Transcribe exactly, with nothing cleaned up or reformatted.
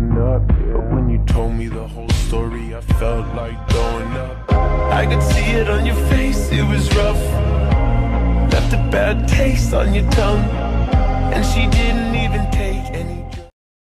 growing up, yeah. But when you told me the whole story, I felt like throwing up. I could see it on your face, it was rough. Left a bad taste on your tongue, and she didn't even take any